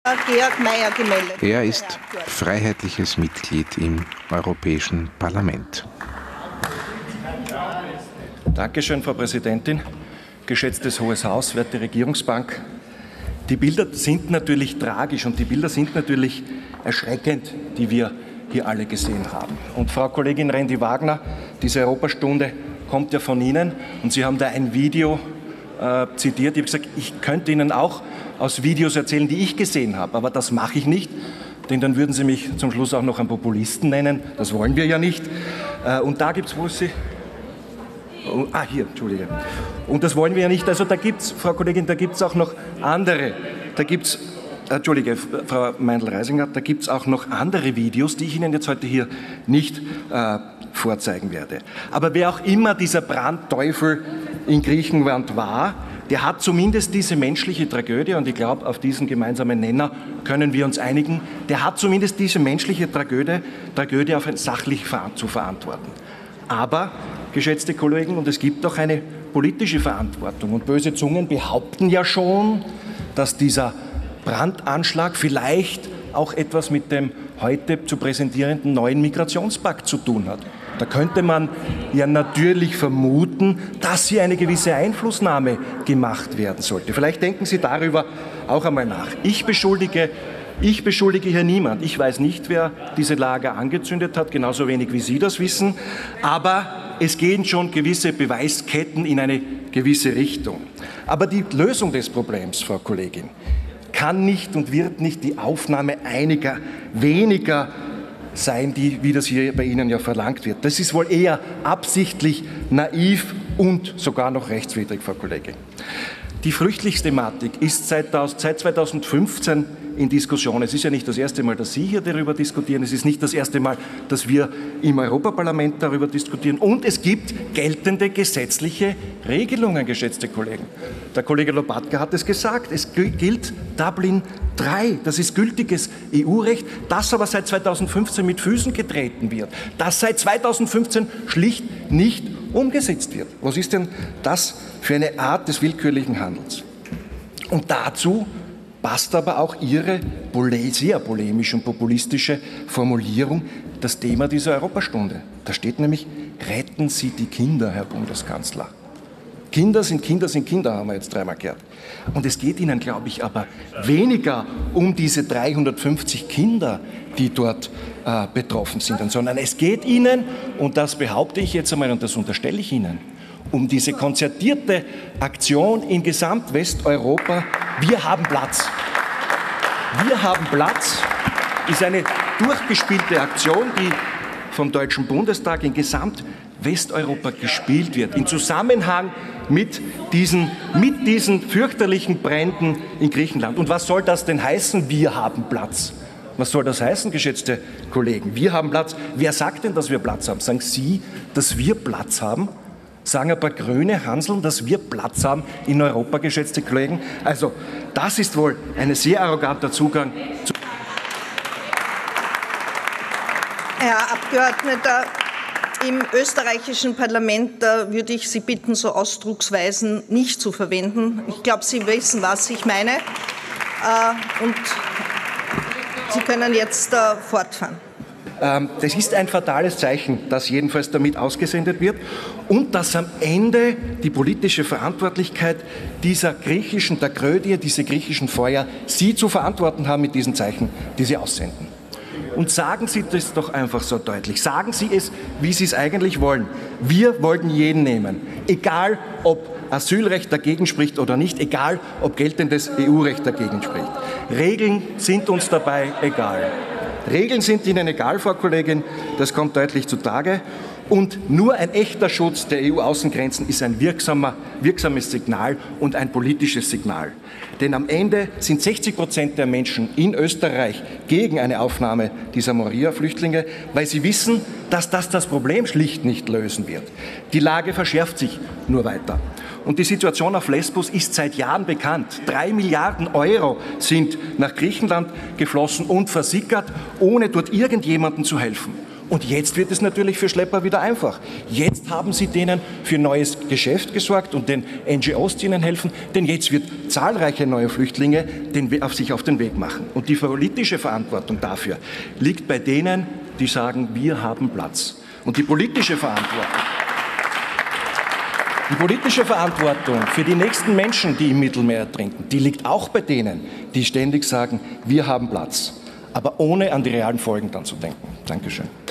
Georg Mayer gemeldet. Er ist freiheitliches Mitglied im Europäischen Parlament. Dankeschön, Frau Präsidentin. Geschätztes Hohes Haus, werte Regierungsbank. Die Bilder sind natürlich tragisch und die Bilder sind natürlich erschreckend, die wir hier alle gesehen haben. Und Frau Kollegin Rendi-Wagner, diese Europastunde kommt ja von Ihnen und Sie haben da ein Video zitiert. Ich habe gesagt, ich könnte Ihnen auch aus Videos erzählen, die ich gesehen habe, aber das mache ich nicht, denn dann würden Sie mich zum Schluss auch noch einen Populisten nennen. Das wollen wir ja nicht. Und da gibt es, wo ist sie? Hier, Entschuldige. Und das wollen wir ja nicht. Also da gibt es, Frau Kollegin, da gibt es auch noch andere. Da gibt es, Entschuldige, Frau Meindl-Reisinger, da gibt es auch noch andere Videos, die ich Ihnen jetzt heute hier nicht vorzeigen werde. Aber wer auch immer dieser Brandteufel in Griechenland war, der hat zumindest diese menschliche Tragödie, und ich glaube, auf diesen gemeinsamen Nenner können wir uns einigen, der hat zumindest diese menschliche Tragödie auf ein sachlich zu verantworten. Aber, geschätzte Kollegen, und es gibt auch eine politische Verantwortung, und böse Zungen behaupten ja schon, dass dieser Brandanschlag vielleicht auch etwas mit dem heute zu präsentierenden neuen Migrationspakt zu tun hat. Da könnte man ja natürlich vermuten, dass hier eine gewisse Einflussnahme gemacht werden sollte. Vielleicht denken Sie darüber auch einmal nach. Ich beschuldige hier niemand. Ich weiß nicht, wer diese Lager angezündet hat, genauso wenig wie Sie das wissen. Aber es gehen schon gewisse Beweisketten in eine gewisse Richtung. Aber die Lösung des Problems, Frau Kollegin, kann nicht und wird nicht die Aufnahme einiger weniger sein, wie das hier bei Ihnen ja verlangt wird. Das ist wohl eher absichtlich, naiv und sogar noch rechtswidrig, Frau Kollegin. Die Flüchtlingsthematik ist seit 2015 in Diskussion. Es ist ja nicht das erste Mal, dass Sie hier darüber diskutieren. Es ist nicht das erste Mal, dass wir im Europaparlament darüber diskutieren. Und es gibt geltende gesetzliche Regelungen, geschätzte Kollegen. Der Kollege Lopatka hat es gesagt. Es gilt Dublin III. Das ist gültiges EU-Recht, das aber seit 2015 mit Füßen getreten wird. Das seit 2015 schlicht nicht umgesetzt wird. Was ist denn das für eine Art des willkürlichen Handelns? Und dazu passt aber auch Ihre sehr polemische und populistische Formulierung, das Thema dieser Europastunde. Da steht nämlich, retten Sie die Kinder, Herr Bundeskanzler. Kinder sind Kinder sind Kinder, haben wir jetzt dreimal gehört. Und es geht Ihnen, glaube ich, aber weniger um diese 350 Kinder, die dort betroffen sind, sondern es geht Ihnen, und das behaupte ich jetzt einmal und das unterstelle ich Ihnen, um diese konzertierte Aktion in Gesamtwesteuropa. Wir haben Platz. Wir haben Platz ist eine durchgespielte Aktion, die vom Deutschen Bundestag in Gesamtwesteuropa gespielt wird, in Zusammenhang mit diesen fürchterlichen Bränden in Griechenland. Und was soll das denn heißen, wir haben Platz? Was soll das heißen, geschätzte Kollegen? Wir haben Platz. Wer sagt denn, dass wir Platz haben? Sagen Sie, dass wir Platz haben? Sagen ein paar grüne Hanseln, dass wir Platz haben in Europa, geschätzte Kollegen? Also, das ist wohl ein sehr arroganter Zugang zu... Herr Abgeordneter, im österreichischen Parlament würde ich Sie bitten, so Ausdrucksweisen nicht zu verwenden. Ich glaube, Sie wissen, was ich meine. Und Sie können jetzt fortfahren. Das ist ein fatales Zeichen, das jedenfalls damit ausgesendet wird und dass am Ende die politische Verantwortlichkeit dieser griechischen Tragödie, diese griechischen Feuer, Sie zu verantworten haben mit diesen Zeichen, die Sie aussenden. Und sagen Sie das doch einfach so deutlich. Sagen Sie es, wie Sie es eigentlich wollen. Wir wollten jeden nehmen, egal ob Asylrecht dagegen spricht oder nicht, egal ob geltendes EU-Recht dagegen spricht. Regeln sind uns dabei egal. Regeln sind Ihnen egal, Frau Kollegin, das kommt deutlich zutage. Und nur ein echter Schutz der EU-Außengrenzen ist ein wirksames Signal und ein politisches Signal. Denn am Ende sind 60% der Menschen in Österreich gegen eine Aufnahme dieser Moria-Flüchtlinge, weil sie wissen, dass das Problem schlicht nicht lösen wird. Die Lage verschärft sich nur weiter. Und die Situation auf Lesbos ist seit Jahren bekannt. 3 Milliarden Euro sind nach Griechenland geflossen und versickert, ohne dort irgendjemandem zu helfen. Und jetzt wird es natürlich für Schlepper wieder einfach. Jetzt haben sie denen für neues Geschäft gesorgt und den NGOs, die ihnen helfen, denn jetzt wird zahlreiche neue Flüchtlinge sich auf den Weg machen. Und die politische Verantwortung dafür liegt bei denen, die sagen, wir haben Platz. Und die politische Verantwortung für die nächsten Menschen, die im Mittelmeer ertrinken, die liegt auch bei denen, die ständig sagen, wir haben Platz, aber ohne an die realen Folgen dann zu denken. Dankeschön.